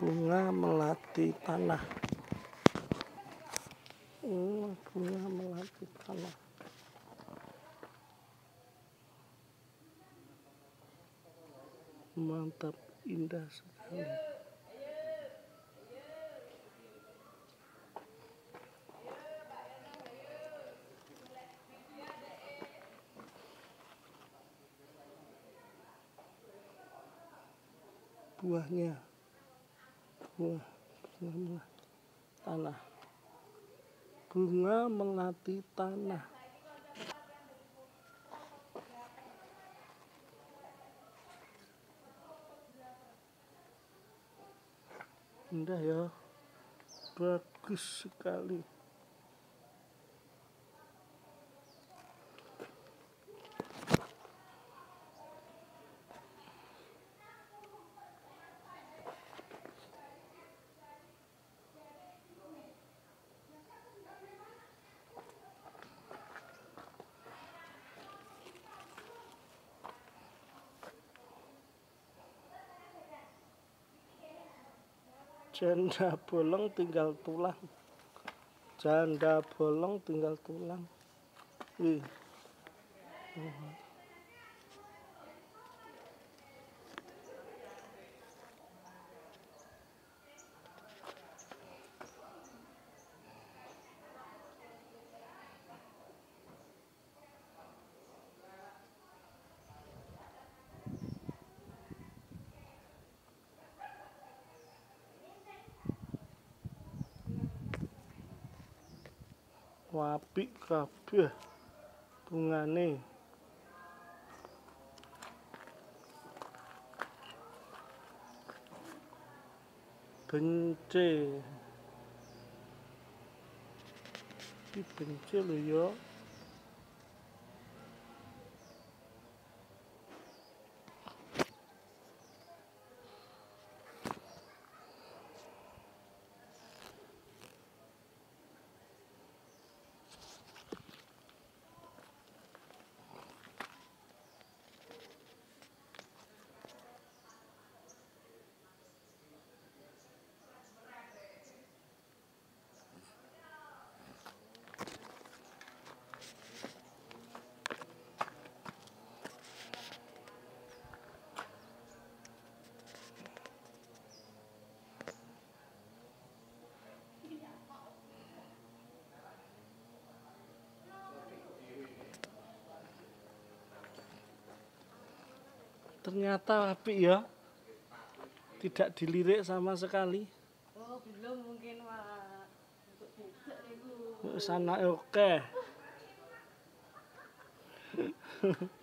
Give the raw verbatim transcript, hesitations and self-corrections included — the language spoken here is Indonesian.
Bunga melati tanah. Oh, bunga melati tanah. Mantap, indah sekali. Buahnya, buah bunga tanah, bunga melati tanah. Indah ya, bagus sekali. Janda bolong tinggal tulang. Janda bolong tinggal tulang. Wih. Apik kabeh bungane. Bence. Iki bence lho ya. Ternyata apik ya, tidak dilirik sama sekali. Oh belum mungkin Pak. Untuk besok ibu. Sana oke.